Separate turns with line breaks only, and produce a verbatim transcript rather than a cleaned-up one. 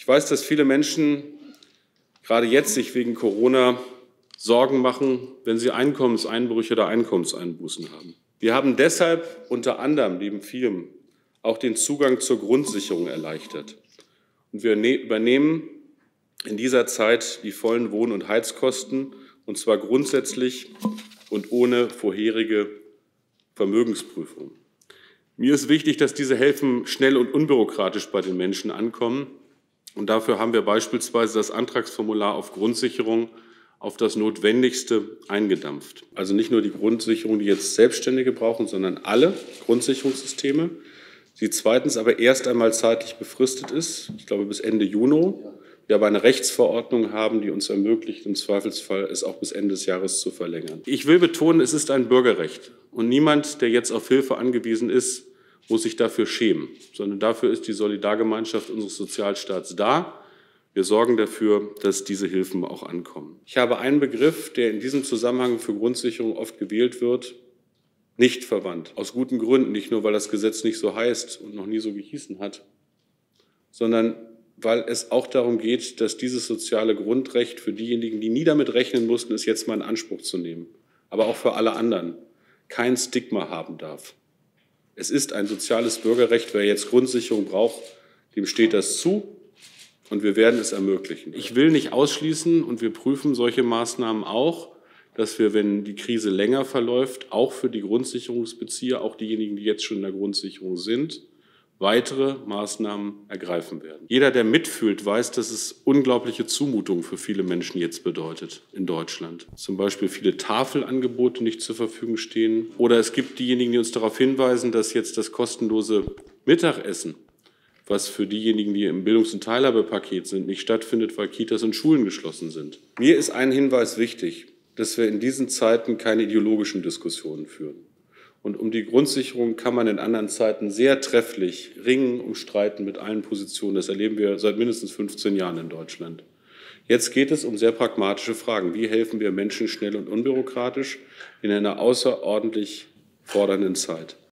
Ich weiß, dass viele Menschen gerade jetzt sich wegen Corona Sorgen machen, wenn sie Einkommenseinbrüche oder Einkommenseinbußen haben. Wir haben deshalb unter anderem neben vielem auch den Zugang zur Grundsicherung erleichtert. Und wir übernehmen in dieser Zeit die vollen Wohn- und Heizkosten, und zwar grundsätzlich und ohne vorherige Vermögensprüfung. Mir ist wichtig, dass diese Hilfen schnell und unbürokratisch bei den Menschen ankommen. Und dafür haben wir beispielsweise das Antragsformular auf Grundsicherung auf das Notwendigste eingedampft. Also nicht nur die Grundsicherung, die jetzt Selbstständige brauchen, sondern alle Grundsicherungssysteme, die zweitens aber erst einmal zeitlich befristet ist, ich glaube bis Ende Juni. Wir aber eine Rechtsverordnung haben, die uns ermöglicht, im Zweifelsfall es auch bis Ende des Jahres zu verlängern. Ich will betonen, es ist ein Bürgerrecht. Und niemand, der jetzt auf Hilfe angewiesen ist, muss sich dafür schämen, sondern dafür ist die Solidargemeinschaft unseres Sozialstaats da. Wir sorgen dafür, dass diese Hilfen auch ankommen. Ich habe einen Begriff, der in diesem Zusammenhang für Grundsicherung oft gewählt wird, nicht verwandt. Aus guten Gründen, nicht nur, weil das Gesetz nicht so heißt und noch nie so gehießen hat, sondern weil es auch darum geht, dass dieses soziale Grundrecht für diejenigen, die nie damit rechnen mussten, es jetzt mal in Anspruch zu nehmen, aber auch für alle anderen, kein Stigma haben darf. Es ist ein soziales Bürgerrecht. Wer jetzt Grundsicherung braucht, dem steht das zu, und wir werden es ermöglichen. Ich will nicht ausschließen, und wir prüfen solche Maßnahmen auch, dass wir, wenn die Krise länger verläuft, auch für die Grundsicherungsbezieher, auch diejenigen, die jetzt schon in der Grundsicherung sind, weitere Maßnahmen ergreifen werden. Jeder, der mitfühlt, weiß, dass es unglaubliche Zumutungen für viele Menschen jetzt bedeutet in Deutschland. Zum Beispiel viele Tafelangebote nicht zur Verfügung stehen. Oder es gibt diejenigen, die uns darauf hinweisen, dass jetzt das kostenlose Mittagessen, was für diejenigen, die im Bildungs- und Teilhabepaket sind, nicht stattfindet, weil Kitas und Schulen geschlossen sind. Mir ist ein Hinweis wichtig, dass wir in diesen Zeiten keine ideologischen Diskussionen führen. Und um die Grundsicherung kann man in anderen Zeiten sehr trefflich ringen, umstreiten mit allen Positionen. Das erleben wir seit mindestens fünfzehn Jahren in Deutschland. Jetzt geht es um sehr pragmatische Fragen. Wie helfen wir Menschen schnell und unbürokratisch in einer außerordentlich fordernden Zeit?